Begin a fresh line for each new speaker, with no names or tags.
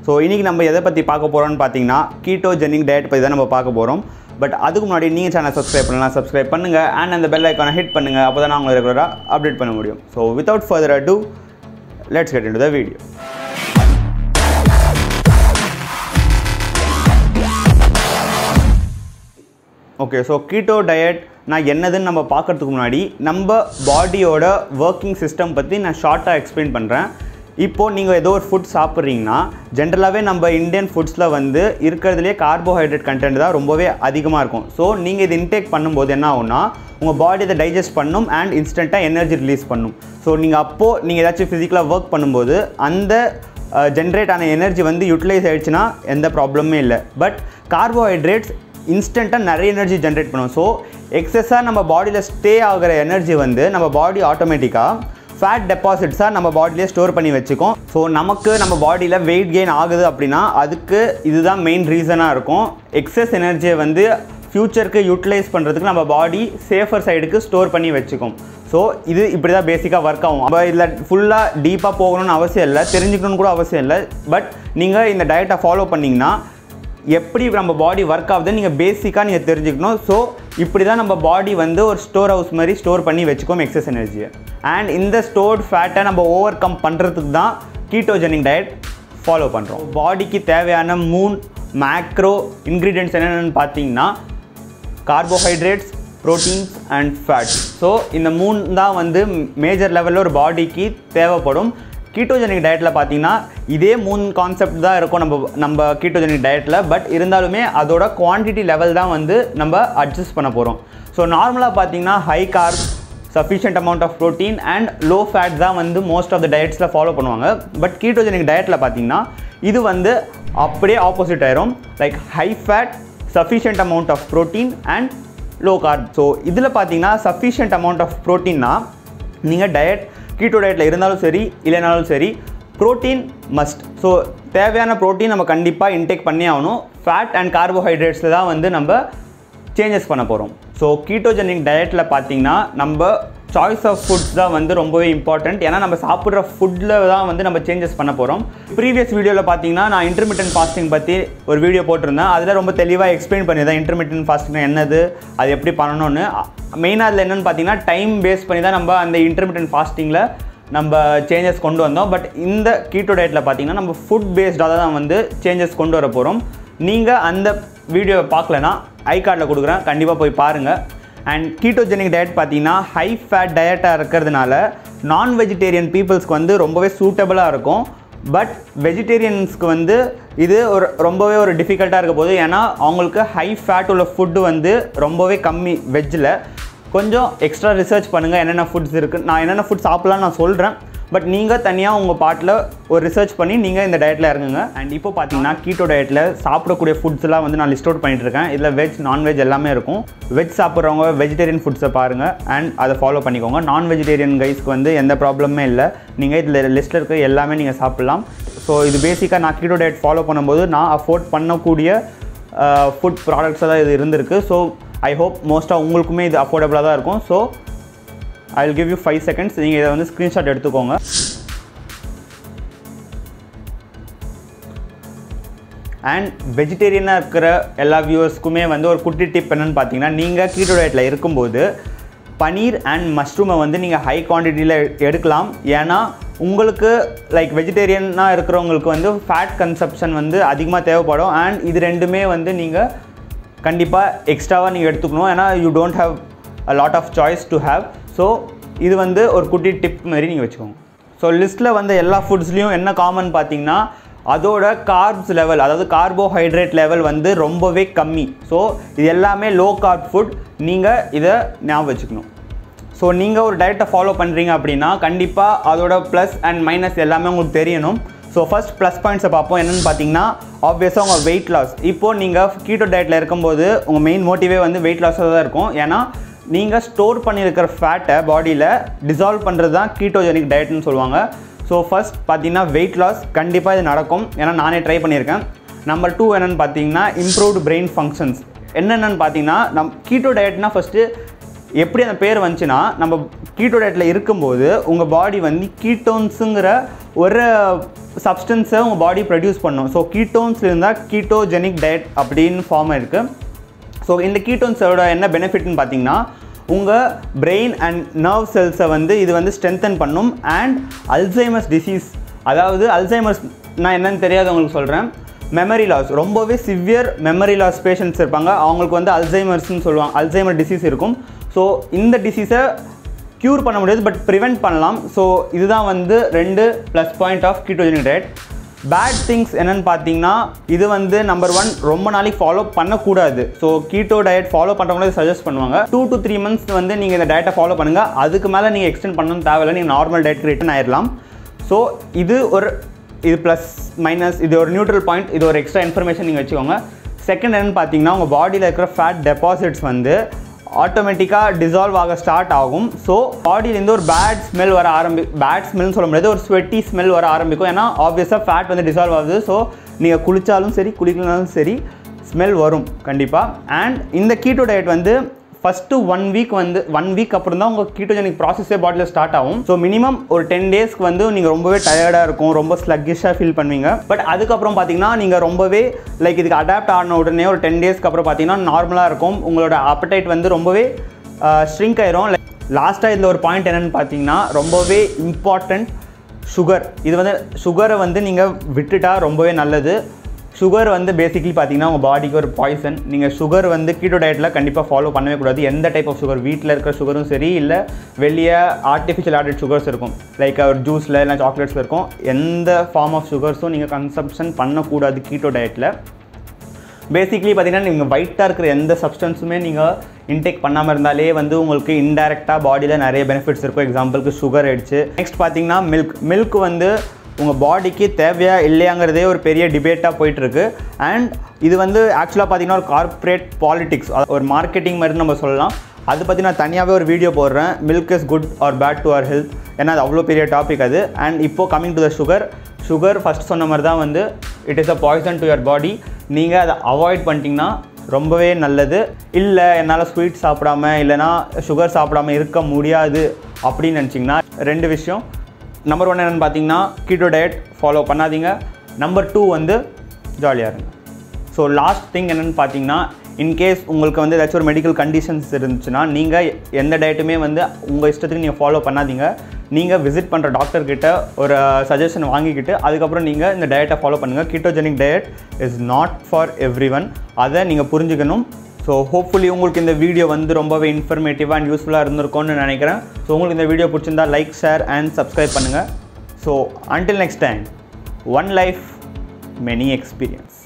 So இன்றைக்கி நம்ம எதை பற்றி பார்க்க போகிறோம்னு பார்த்தீங்கன்னா கீட்டோஜெனிக் டயட் பற்றி தான் நம்ம பார்க்க போகிறோம். பட் அதுக்கு முன்னாடி நீங்கள் சேனல் சப்ஸ்கிரைப் பண்ணுங்கள் அண்ட் அந்த பெல் ஐக்கானை ஹிட் பண்ணுங்கள். அப்போ தான் நான் உங்களை ரெகுலராக அப்டேட் பண்ண முடியும். So without further ado, let's get into the video. Okay, so keto diet நான் என்னதுன்னு நம்ம பார்க்குறதுக்கு முன்னாடி நம்ம பாடியோட ஒர்க்கிங் சிஸ்டம் பற்றி நான் ஷார்ட்டாக எக்ஸ்பிளைன் பண்ணுறேன். இப்போது நீங்கள் ஏதோ ஒரு ஃபுட் சாப்பிட்றீங்கன்னா ஜென்ரலாகவே நம்ம இந்தியன் ஃபுட்ஸில் வந்து இருக்கிறதுலே கார்போஹைட்ரேட் கண்டென்ட் தான் ரொம்பவே அதிகமாக இருக்கும். ஸோ நீங்கள் இது இன்டேக் பண்ணும்போது என்ன ஆகும்னா உங்கள் பாடி இதை டைஜஸ்ட் பண்ணும் அண்ட் இன்ஸ்டண்ட்டாக எனர்ஜி ரிலீஸ் பண்ணும். ஸோ நீங்கள் ஏதாச்சும் ஃபிசிக்கலாக ஒர்க் பண்ணும்போது அந்த ஜென்ரேட் ஆன எனர்ஜி வந்து யூட்டிலைஸ் ஆகிடுச்சுன்னா எந்த ப்ராப்ளமே இல்லை. பட் கார்போஹைட்ரேட்ஸ் இன்ஸ்டண்ட்டாக நிறைய எனர்ஜி ஜென்ரேட் பண்ணும். ஸோ எக்ஸஸாக நம்ம பாடியில் ஸ்டே ஆகிற எனர்ஜி வந்து நம்ம பாடி ஆட்டோமேட்டிக்காக ஃபேட் டெபாசிட்ஸாக நம்ம பாடியிலே ஸ்டோர் பண்ணி வச்சுக்கும். ஸோ நமக்கு நம்ம பாடியில் வெயிட் கெயின் ஆகுது அப்படின்னா அதுக்கு இதுதான் மெயின் ரீசனாக இருக்கும். எக்ஸஸ் எனர்ஜியை வந்து ஃப்யூச்சருக்கு யூட்டிலைஸ் பண்ணுறதுக்கு நம்ம பாடி சேஃபர் சைடுக்கு ஸ்டோர் பண்ணி வச்சுக்கும். ஸோ இது இப்படி தான் பேசிக்காக ஒர்க் ஆகும். நம்ம இதில் ஃபுல்லாக டீப்பாக போகணும்னு அவசியம் இல்லை, தெரிஞ்சுக்கணும்னு கூட அவசியம் இல்லை. பட் நீங்கள் இந்த டயட்டை ஃபாலோ பண்ணிங்கன்னா எப்படி நம்ம பாடி ஒர்க் ஆகுதுன்னு நீங்கள் பேசிக்காக நீங்கள் தெரிஞ்சுக்கணும். ஸோ இப்படி தான் நம்ம பாடி வந்து ஒரு ஸ்டோர் ஹவுஸ் மாதிரி ஸ்டோர் பண்ணி வச்சுக்கோம் எக்ஸஸ் எனர்ஜியை. அண்ட் இந்த ஸ்டோர்ட் ஃபேட்டை நம்ம ஓவர் கம் பண்ணுறதுக்கு தான் கீட்டோஜெனிக் டயட் ஃபாலோ பண்ணுறோம். பாடிக்கு தேவையான 3 மேக்ரோ இன்க்ரீடியன்ட்ஸ் என்னென்னு பார்த்தீங்கன்னா carbohydrates, proteins and fats. So இந்த 3 தான் வந்து மேஜர் லெவலில் ஒரு பாடிக்கு தேவைப்படும். கீட்டோஜெனிக் டயட்டில் பார்த்தீங்கன்னா இதே 3 கான்செப்ட் தான் இருக்கும் நம்ம கீட்டோஜெனிக் டயட்டில். பட் இருந்தாலுமே அதோட குவான்டிட்டி லெவல் தான் வந்து நம்ம அட்ஜஸ்ட் பண்ண போகிறோம். ஸோ நார்மலாக பார்த்தீங்கன்னா high carb, sufficient amount of protein and low fat தான் வந்து மோஸ்ட் ஆஃப் த டயட்ஸில் ஃபாலோ பண்ணுவாங்க. பட் கீட்டோஜெனிக் டயட்டில் பார்த்தீங்கன்னா இது வந்து அப்படியே ஆப்போசிட் ஆயிரும். Like high fat, sufficient amount of protein and low carb. So இதில் பார்த்தீங்கன்னா சஃபிஷியன்ட் அமௌண்ட் ஆஃப் ப்ரோட்டீன்னா நீங்கள் டயட் கீட்டோ டயட்டில் இருந்தாலும் சரி இல்லைனாலும் சரி ப்ரோட்டீன் மஸ்ட். ஸோ தேவையான ப்ரோட்டீன் நம்ம கண்டிப்பாக இன்டேக் பண்ணி ஆகணும். ஃபேட் அண்ட் கார்போஹைட்ரேட்ஸில் தான் வந்து நம்ம சேஞ்சஸ் பண்ண போகிறோம். ஸோ கீட்டோஜெனிக் டயட்டில் பார்த்தீங்கன்னா நம்ம சாய்ஸ் ஆஃப் ஃபுட்ஸ் தான் வந்து ரொம்பவே இம்பார்ட்டண்ட். ஏன்னா நம்ம சாப்பிட்ற ஃபுட்டில் தான் வந்து நம்ம சேஞ்சஸ் பண்ண போகிறோம். ப்ரீவியஸ் வீடியோவில் பார்த்தீங்கன்னா நான் இன்டர்மிட்டன்ட் ஃபாஸ்டிங் பற்றி ஒரு வீடியோ போட்டிருந்தேன். அதில் ரொம்ப தெளிவாக எக்ஸ்பிளைன் பண்ணியிருந்தேன் இன்டர்மிட்டன்ட் ஃபாஸ்டிங் என்னது, அது எப்படி பண்ணணும்னு. மெயினாக அதில் என்னென்னு பார்த்தீங்கன்னா டைம் பேஸ் பண்ணி தான் நம்ம அந்த இன்டர்மிட்டன்ட் ஃபாஸ்டிங்கில் நம்ம சேஞ்சஸ் கொண்டு வந்தோம். பட் இந்த கீட்டோ டயட்டில் பார்த்தீங்கன்னா நம்ம ஃபுட் பேஸ்டாக தான் வந்து சேஞ்சஸ் கொண்டு வர போகிறோம். நீங்கள் அந்த வீடியோவை பார்க்கலன்னா ஐ கார்டில் கொடுக்குறேன், கண்டிப்பாக போய் பாருங்கள். அண்ட் கீட்டோஜெனிக் டயட் பார்த்தீங்கன்னா ஹை ஃபேட் டயட்டாக இருக்கிறதுனால நான் வெஜிடேரியன் பீப்புள்ஸ்க்கு வந்து ரொம்பவே சூட்டபுளாக இருக்கும். பட் வெஜிடேரியன்ஸ்க்கு வந்து இது ரொம்பவே ஒரு டிஃபிகல்ட்டாக இருக்க போது. ஏன்னா அவங்களுக்கு ஹை ஃபேட் உள்ள ஃபுட்டு வந்து ரொம்பவே கம்மி. வெஜ்ஜில் கொஞ்சம் எக்ஸ்ட்ரா ரிசர்ச் பண்ணுங்கள் என்னென்ன ஃபுட்ஸ் இருக்குது. நான் என்னென்ன ஃபுட் சாப்பிட்லான்னு நான் சொல்கிறேன். பட் நீங்கள் தனியாக உங்கள் பாட்டில் ஒரு ரிசர்ச் பண்ணி நீங்கள் இந்த டயட்டில் இறங்குங்க. அண்ட் இப்போ பார்த்தீங்கன்னா கீட்டோ டயட்டில் சாப்பிடக்கூடிய ஃபுட்ஸ்லாம் வந்து நான் லிஸ்ட் அவுட் பண்ணிட்டு இருக்கேன். இதில் வெஜ், நான்வெஜ் எல்லாமே இருக்கும். வெஜ் சாப்பிட்றவங்க வெஜிடேரியன் ஃபுட்ஸை பாருங்கள் அண்ட் அதை ஃபாலோ பண்ணிக்கோங்க. நான் வெஜிடேரியன் கைஸ்க்கு வந்து எந்த ப்ராப்ளமே இல்லை. நீங்கள் இதில் லிஸ்ட்டில் இருக்க எல்லாமே நீங்கள் சாப்பிட்லாம். ஸோ இது பேசிக்காக நான் கீட்டோ டயட் ஃபாலோ பண்ணும்போது நான் அஃபோர்ட் பண்ணக்கூடிய ஃபுட் ப்ராடக்ட்ஸாக தான் இது இருந்திருக்கு. ஸோ ஐ ஹோப் மோஸ்ட்டாக உங்களுக்குமே இது அஃபோர்டபுளாக தான் இருக்கும். So I will give you 5 seconds. நீங்கள் இதை வந்து ஸ்க்ரீன்ஷாட் எடுத்துக்கோங்க. அண்ட் வெஜிடேரியனாக இருக்கிற எல்லா வியூவர்ஸ்க்குமே வந்து ஒரு குட்டி டிப் என்னென்னு பார்த்தீங்கன்னா நீங்கள் கீட்டோ டயட்டில் இருக்கும்போது பனீர் அண்ட் மஷ்ரூமை வந்து நீங்கள் ஹை குவான்டிட்டியில் எடுக்கலாம். ஏன்னா உங்களுக்கு லைக் வெஜிடேரியனாக இருக்கிறவங்களுக்கு வந்து ஃபேட் கன்சப்ஷன் வந்து அதிகமாக தேவைப்படும். அண்ட் இது ரெண்டுமே வந்து நீங்கள் கண்டிப்பாக எக்ஸ்ட்ராவாக நீங்கள் எடுத்துக்கணும். ஏன்னா you don't have a lot of choice to have. So இது வந்து ஒரு குட்டி டிப் மாதிரி நீங்கள் வச்சுக்கோங்க. ஸோ லிஸ்ட்டில் வந்து எல்லா ஃபுட்ஸ்லேயும் என்ன காமன் பார்த்தீங்கன்னா அதோட கார்ப்ஸ் லெவல், அதாவது கார்போஹைட்ரேட் லெவல் வந்து ரொம்பவே கம்மி. ஸோ இது எல்லாமே லோ கார்ப் ஃபுட். நீங்கள் இதை ஞாபகம் வச்சுக்கணும். ஸோ நீங்கள் ஒரு டயட்டை ஃபாலோ பண்ணுறீங்க அப்படின்னா கண்டிப்பாக அதோட ப்ளஸ் அண்ட் மைனஸ் எல்லாமே உங்களுக்கு தெரியணும். ஸோ ஃபஸ்ட் ப்ளஸ் பாயிண்ட்ஸை பார்ப்போம். என்னென்னு பார்த்தீங்கன்னா ஆப்வியஸாக உங்கள் வெயிட் லாஸ். இப்போது நீங்கள் கீட்டோ டயட்டில் இருக்கும்போது உங்கள் மெயின் மோட்டிவே வந்து வெயிட் லாஸாக தான் இருக்கும். ஏன்னா நீங்கள் ஸ்டோர் பண்ணியிருக்கிற ஃபேட்டை பாடியில் டிசால்வ் பண்ணுறது தான் கீட்டோஜெனிக் டயட்னு சொல்லுவாங்க. ஸோ ஃபஸ்ட் பார்த்தீங்கன்னா வெயிட் லாஸ் கண்டிப்பாக இது நடக்கும். ஏன்னா நானே ட்ரை பண்ணியிருக்கேன். நம்பர் 2 என்னென்னு பார்த்தீங்கன்னா இம்ப்ரூவ்டு பிரெயின் ஃபங்க்ஷன்ஸ். என்னென்னு பார்த்தீங்கன்னா கீட்டோ டயட்னா ஃபஸ்ட்டு எப்படி அந்த பேர் வந்துச்சுன்னா நம்ம கீட்டோ டயட்டில் இருக்கும்போது உங்கள் பாடி வந்து கீட்டோன்ஸுங்கிற ஒரு சப்ஸ்டன்ஸை உங்கள் பாடி ப்ரொடியூஸ் பண்ணும். ஸோ கீட்டோன்ஸில் இருந்தால் கீட்டோஜெனிக் டயட் அப்படின்னு ஃபார்ம் இருக்குது. ஸோ இந்த கீட்டோன்ஸோட என்ன பெனிஃபிட்னு பார்த்தீங்கன்னா உங்கள் பிரெயின் அண்ட் நர்வ் செல்ஸை வந்து இது வந்து ஸ்ட்ரென்தன் பண்ணும். அண்ட் அல்சைமர்ஸ் டிசீஸ், அதாவது அல்சைமர்ஸ் நான் என்னன்னு தெரியாது உங்களுக்கு சொல்கிறேன். மெமரி லாஸ், ரொம்பவே சிவியர் மெமரி லாஸ் பேஷண்ட்ஸ் இருப்பாங்க, அவங்களுக்கு வந்து அல்சைமர்ஸ்னு சொல்லுவாங்க, அல்சைமர் டிசீஸ் இருக்கும். ஸோ இந்த டிசீஸை க்யூர் பண்ண முடியாது, பட் ப்ரிவெண்ட் பண்ணலாம். ஸோ இதுதான் வந்து 2 plus point of ketogenic diet. Bad things என்னென்னு பார்த்தீங்கன்னா இது வந்து நம்பர் 1 ரொம்ப நாளைக்கு ஃபாலோ பண்ணக்கூடாது. ஸோ கீட்டோ டயட் ஃபாலோ பண்ணுறவங்களே சஜஸ்ட் பண்ணுவாங்க 2 to 3 months வந்து நீங்கள் இந்த டயட்டை ஃபாலோ பண்ணுங்கள். அதுக்கு மேலே நீங்கள் எக்ஸ்டெண்ட் பண்ணணும்னு தேவையில்லை, நீங்கள் நார்மல் டயட்க்கு ரிட்டர்ன் ஆயிடலாம். ஸோ இது ப்ளஸ் மைனஸ், இது ஒரு நியூட்ரல் பாயிண்ட், இது ஒரு எக்ஸ்ட்ரா இன்ஃபர்மேஷன் நீங்கள் வச்சுக்கோங்க. செகண்ட் என்னென்னு பார்த்தீங்கன்னா உங்கள் பாடியில் இருக்கிற ஃபேட் டெபாசிட்ஸ் வந்து ஆட்டோமேட்டிக்காக டிசால்வ் ஆக ஸ்டார்ட் ஆகும். ஸோ பாடியிலேருந்து ஒரு பேட் ஸ்மெல் வர பேட் ஸ்மெல்னு சொல்ல முடியாது, ஒரு ஸ்வெட்டி ஸ்மெல் வர ஆரம்பிக்கும். ஏன்னா ஆப்வியஸாக ஃபேட் வந்து டிசால்வ் ஆகுது. ஸோ நீங்கள் குளித்தாலும் சரி குளிக்கலனாலும் சரி ஸ்மெல் வரும் கண்டிப்பாக. அண்ட் இந்த கீட்டோ டயட் வந்து ஃபஸ்ட்டு 1 வீக் அப்புறம் தான் உங்கள் கீட்டோஜெனிக் ப்ராசஸே பாடியில் ஸ்டார்ட் ஆகும். ஸோ மினிமம் ஒரு 10 daysக்கு வந்து நீங்கள் ரொம்பவே டயர்டாக இருக்கும், ரொம்ப ஸ்லக்கிஷாக ஃபீல் பண்ணுவீங்க. பட் அதுக்கப்புறம் பார்த்தீங்கன்னா நீங்கள் ரொம்பவே லைக் இதுக்கு அடாப்ட் ஆன உடனே ஒரு 10 daysக்கு அப்புறம் பார்த்தீங்கன்னா நார்மலாக இருக்கும். உங்களோட அப்படைட் வந்து ரொம்பவே ஷ்ரிங்க் ஆயிரும். லாஸ்ட்டாக இதில் ஒரு பாயிண்ட் என்னென்னு பார்த்தீங்கன்னா ரொம்பவே இம்பார்ட்டண்ட், சுகர். இது வந்து சுகரை வந்து நீங்கள் விட்டுட்டா ரொம்பவே நல்லது. சுகர் வந்து பேசிக்கலி பார்த்தீங்கன்னா உங்கள் பாடிக்கு ஒரு பாய்சன். நீங்கள் சுகர் வந்து கீட்டோ டயட்டில் கண்டிப்பாக ஃபாலோ பண்ணவே கூடாது. எந்த டைப் ஆஃப் சுகர், வீட்டில் இருக்கிற சுகரும் சரி, இல்லை வெளியே ஆர்டிஃபிஷியல் ஆடட் சுகர்ஸ் இருக்கும், லைக் ஒரு ஜூஸில் இல்லை சாக்லேட்ஸில் இருக்கும், எந்த ஃபார்ம் ஆஃப் சுகர்ஸும் நீங்கள் கன்சம்ஷன் பண்ணக்கூடாது கீட்டோ டயட்டில். பேசிக்கலி பார்த்தீங்கன்னா நீங்கள் ஒயிட்டாக இருக்கிற எந்த சப்ஸ்டன்ஸுமே நீங்கள் இன்டேக் பண்ணாமல் இருந்தாலே வந்து உங்களுக்கு இன்டைரக்டாக பாடியில் நிறைய பெனிஃபிட்ஸ் இருக்கும். எக்ஸாம்பிளுக்கு சுகர் ஆயிடுச்சு. நெக்ஸ்ட் பார்த்தீங்கன்னா மில்க் வந்து உங்கள் பாடிக்கு தேவையா இல்லையாங்கிறதே ஒரு பெரிய டிபேட்டாக போயிட்டுருக்கு. அண்ட் இது வந்து ஆக்சுவலாக பார்த்தீங்கன்னா ஒரு கார்ப்பரேட் பாலிடிக்ஸ், ஒரு மார்க்கெட்டிங் மாதிரி நம்ம சொல்லலாம். அதை பற்றி நான் தனியாகவே ஒரு வீடியோ போடுறேன், milk is good or bad to our health. ஏன்னா அது அவ்வளோ பெரிய டாபிக் அது. அண்ட் இப்போது coming to the sugar first சொன்ன மாதிரி தான் வந்து it is a poison to your body. நீங்கள் அதை அவாய்ட் பண்ணிட்டீங்கன்னா ரொம்பவே நல்லது. இல்லை என்னால் ஸ்வீட் சாப்பிடாம இல்லைனா சுகர் சாப்பிடாம இருக்க முடியாது அப்படின்னு நினச்சிங்கன்னா 2 விஷயம். நம்பர் 1 என்னென்னு பார்த்தீங்கன்னா கீட்டோ டயட் ஃபாலோ பண்ணாதீங்க. நம்பர் 2 வந்து ஜாலியாக இருங்க. ஸோ லாஸ்ட் திங் என்னென்னு பார்த்தீங்கன்னா இன்கேஸ் உங்களுக்கு வந்து ஏதாச்சும் ஒரு மெடிக்கல் கண்டிஷன்ஸ் இருந்துச்சுன்னா நீங்கள் எந்த டயட்டுமே வந்து உங்கள் இஷ்டத்துக்கு நீங்கள் ஃபாலோ பண்ணாதீங்க. நீங்கள் விசிட் பண்ணுற டாக்டர்கிட்ட ஒரு சஜஷன் வாங்கிக்கிட்டு அதுக்கப்புறம் நீங்கள் இந்த டயட்டை ஃபாலோ பண்ணுங்கள். Ketogenic diet is not for everyone, அதை நீங்கள் புரிஞ்சுக்கணும். ஸோ ஹோப்ஃபுல்லி உங்களுக்கு இந்த வீடியோ வந்து ரொம்பவே இன்ஃபர்மேட்டிவாக அண்ட் யூஸ்ஃபுல்லாக இருந்திருக்கும்னு நினைக்கிறேன். ஸோ உங்களுக்கு இந்த வீடியோ பிடிச்சிருந்தா லைக், ஷேர் அண்ட் சப்ஸ்கிரைப் பண்ணுங்கள். So until next time, one life, many experience.